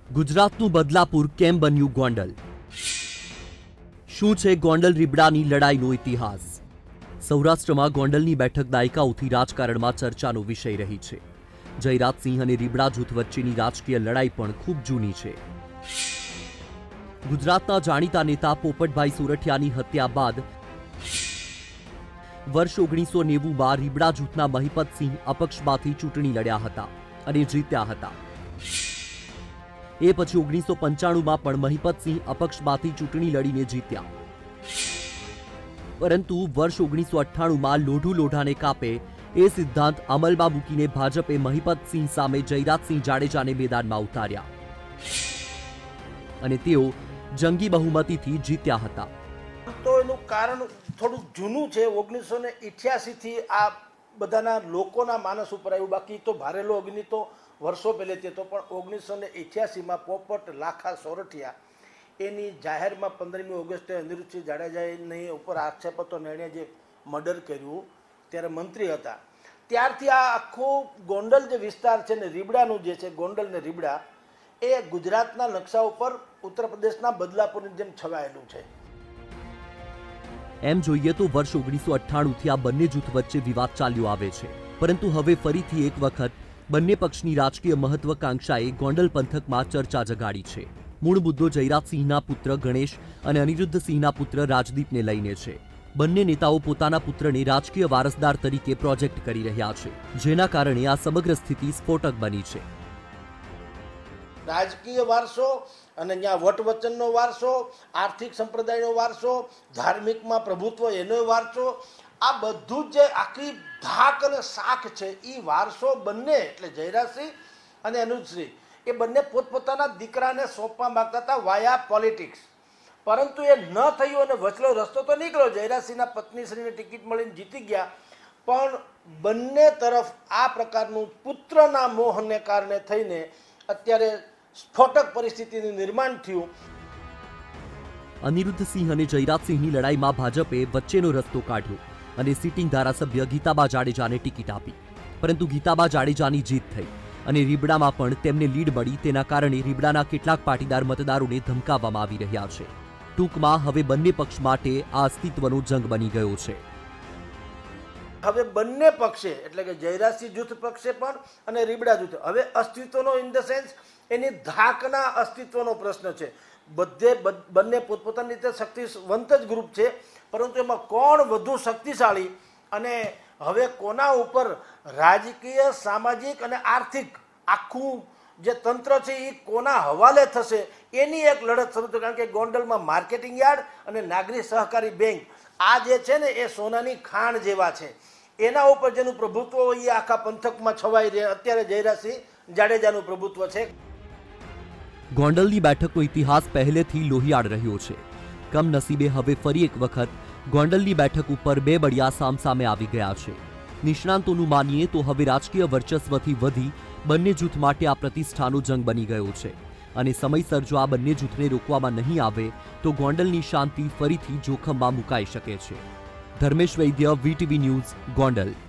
ગુજરાતનું બદલાપુર કેમ બન્યું ગોંડલ? શું છે ગોંડલ રીબડાની લડાઈનો ઇતિહાસ? સૌરાષ્ટ્રમાં ગોંડલની બેઠક દાયકાઓથી રાજકારણમાં ચર્ચાનો વિષય રહી છે. જયરાજસિંહ અને રીબડા જૂથ વચ્ચેની રાજકીય લડાઈ પણ ખૂબ જૂની છે. ગુજરાતના જાણીતા નેતા પોપટભાઈ સોરઠિયાની હત્યા બાદ વર્ષ 1990માં રીબડા જૂથના મહિપતસિંહ અપક્ષમાંથી ચૂંટણી લડ્યા હતા અને જીત્યા હતા. એ પછી 1995માં પણ મહિપતસિંહ અપક્ષમાંથી ચૂંટણી લડીને જીત્યા. પરંતુ વર્ષ 1998માં લોઢું લોઢાને કાપે એ સિદ્ધાંત અમલમાં મૂકીને ભાજપે મહિપતસિંહ સામે જયરાજસિંહ જાડેજાને મેદાનમાં ઉતાર્યા અને તેઓ જંગી બહુમતીથી જીત્યા હતા. તો એનું કારણ થોડું જૂનું છે. 1988 થી આ બધાના લોકોના માનસ ઉપર આવ્યું. બાકી તો ભારેલો અગ્નિ તો વર્ષો પહેલેથી હતો, પણ 1988માં પોપટ લાખા સોરઠિયા એની જાહેરમાં 15મી ઓગસ્ટે અનિરુદ્ધસિંહ જાડેજાની ઉપર આક્ષેપ હતો ને એણે જે મર્ડર કર્યું ત્યારે મંત્રી હતા. ત્યારથી આ આખો ગોંડલ જે વિસ્તાર છે ને રીબડાનું જે છે, ગોંડલ ને રીબડા, એ ગુજરાતના નકશા ઉપર ઉત્તર પ્રદેશના બદલાપુરની જેમ છવાયેલું છે. એમ જોઈએ તો વર્ષ 1998થી આ બંને જૂથ વચ્ચે વિવાદ ચાલ્યો આવે છે. પરંતુ હવે ફરીથી એક વખત બંને પક્ષની રાજકીય મહત્વાકાંક્ષાએ ગોંડલ પંથકમાં ચર્ચા જગાડી છે. મૂળ મુદ્દો જયરાજસિંહના પુત્ર ગણેશ અને અનિરુદ્ધસિંહના પુત્ર રાજદીપને લઈને છે. બંને નેતાઓ પોતાના પુત્રને રાજકીય વારસદાર તરીકે પ્રોજેક્ટ કરી રહ્યા છે, જેના કારણે આ સમગ્ર સ્થિતિ સ્ફોટક બની છે. રાજકીય વારસો અને ત્યાં વટવચનનો વારસો, આર્થિક સંપ્રદાયનો વારસો, ધાર્મિકમાં પ્રભુત્વ એનો વારસો, આ બધું જે આખી ધાક અને શાખ છે એ વારસો બંને, એટલે જયરાજસિંહ અને અનિરુદ્ધસિંહ, એ બંને પોતપોતાના દીકરાને સોંપવા માંગતા હતા વાયા પોલિટિક્સ. પરંતુ એ ન થયું અને વચલો રસ્તો તો નીકળ્યો. જયરાજસિંહના પત્નીશ્રીને ટિકિટ મળીને જીતી ગયા, પણ બંને તરફ આ પ્રકારનું પુત્રના મોહને કારણે થઈને અત્યારે સ્ફોટક પરિસ્થિતિનું નિર્માણ થયું. અનિરુદ્ધસિંહ અને જયરાજસિંહની લડાઈમાં ભાજપે વચ્ચેનો રસ્તો કાઢ્યો અને સિટિંગ ધારાસભ્ય ગીતાબા જાડેજાને ટિકિટ આપી. પરંતુ ગીતાબા જાડેજાની જીત થઈ અને રીબડામાં પણ તેમને લીડ મળી. તેના કારણે રીબડાના કેટલાક પાટીદાર મતદારોને ધમકાવવામાં આવી રહ્યા છે. ટૂંકમાં હવે બંને પક્ષ માટે આ અસ્તિત્વનો જંગ બની ગયો છે. હવે બંને પક્ષે, એટલે કે જયરાજસિંહ જૂથ પક્ષે પણ અને રીબડા જૂથ, હવે અસ્તિત્વનો ઇન ધ સેન્સ એની ધાકના અસ્તિત્વનો પ્રશ્ન છે. બંને પોતપોતાની રીતે શક્તિવંત જ ગ્રુપ છે, પરંતુ એમાં કોણ વધુ શક્તિશાળી અને હવે કોના ઉપર રાજકીય, સામાજિક અને આર્થિક આખું જે તંત્ર છે એ કોના હવાલે થશે એની એક લડત શરૂ થઈ. કારણ કે ગોંડલમાં માર્કેટિંગ યાર્ડ અને નાગરિક સહકારી બેંક આ જે છે ને એ સોનાની ખાણ જેવા છે. એના ઉપર જેનું પ્રભુત્વ એ આખા પંથકમાં છવાઈ રહે. અત્યારે જયરાજસિંહ જાડેજાનું પ્રભુત્વ છે. ગોંડલની બેઠકનો ઇતિહાસ પહેલેથી લોહિયાળ રહ્યો છે. કમનસીબે હવે ફરી એક વખત ગોંડલની બેઠક ઉપર બે બળિયા સામસામે આવી ગયા છે. નિષ્ણાંતોનું માનીએ તો હવે રાજકીય વર્ચસ્વથી વધી બંને જૂથ માટે આ પ્રતિષ્ઠાનો જંગ બની ગયો છે અને સમયસર જો આ બંને જૂથને રોકવામાં નહીં આવે તો ગોંડલની શાંતિ ફરીથી જોખમમાં મુકાઈ શકે છે. Dharmesh Vaidya, VTV news, Gondal.